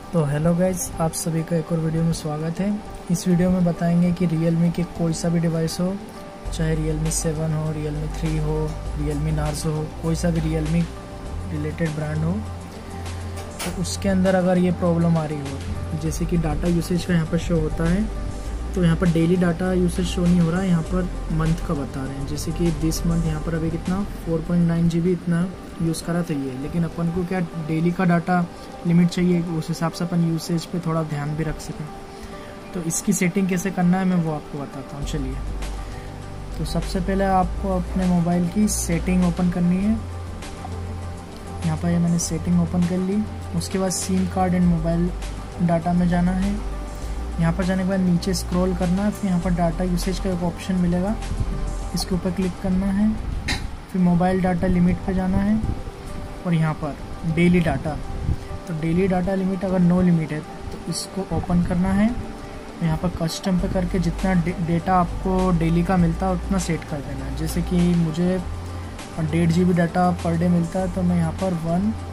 तो hello guys, आप सभी का एक और वीडियो में स्वागत है। इस वीडियो में बताएंगे कि Realme के कोई सा भी डिवाइस हो, चाहे Realme 7 हो, Realme 3 हो, Realme Narzo हो, कोई सा भी Realme रिलेटेड ब्रांड हो, तो उसके अंदर अगर ये प्रॉब्लम आ रही हो, जैसे कि डाटा यूसेज का यहाँ पर शो होता है, तो यहाँ पर डेली डाटा यूसेज शो नहीं हो रहा है, यहाँ पर मंथ का बता रहे हैं। जैसे कि दिस मंथ यहाँ पर अभी कितना 4.9 GB इतना यूज़ करा तो ये, लेकिन अपन को क्या डेली का डाटा लिमिट चाहिए, उस हिसाब से अपन यूसेज पे थोड़ा ध्यान भी रख सकें। तो इसकी सेटिंग कैसे करना है मैं वो आपको बताता हूँ। चलिए, तो सबसे पहले आपको अपने मोबाइल की सेटिंग ओपन करनी है। यहाँ पर मैंने सेटिंग ओपन कर ली। उसके बाद SIM card and mobile data में जाना है। यहाँ पर जाने के बाद नीचे स्क्रॉल करना है, फिर यहाँ पर डाटा यूसेज का एक ऑप्शन मिलेगा, इसके ऊपर क्लिक करना है। फिर मोबाइल डाटा लिमिट पे जाना है और यहाँ पर डेली डाटा, तो डेली डाटा लिमिट अगर नो लिमिट है तो इसको ओपन करना है। यहाँ पर कस्टम पे करके जितना डेटा आपको डेली का मिलता है उतना सेट कर देना है। जैसे कि मुझे 1.5 GB डाटा पर डे मिलता है, तो मैं यहाँ पर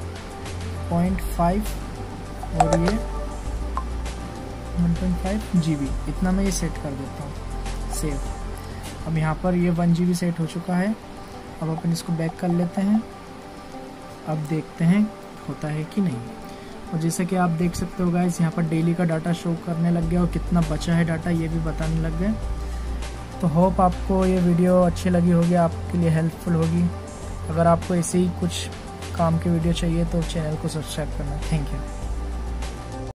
1.5 और ये 1.5 GB इतना मैं ये सेट कर देता हूँ, सेव। अब यहाँ पर ये 1 GB सेट हो चुका है। अब अपन इसको बैक कर लेते हैं। अब देखते हैं होता है कि नहीं। और जैसे कि आप देख सकते हो गाइस, यहाँ पर डेली का डाटा शो करने लग गया और कितना बचा है डाटा ये भी बताने लग गए। तो होप आपको ये वीडियो अच्छी लगी होगी, आपके लिए हेल्पफुल होगी। अगर आपको ऐसे ही कुछ काम की वीडियो चाहिए तो चैनल को सब्सक्राइब करना। Thank you.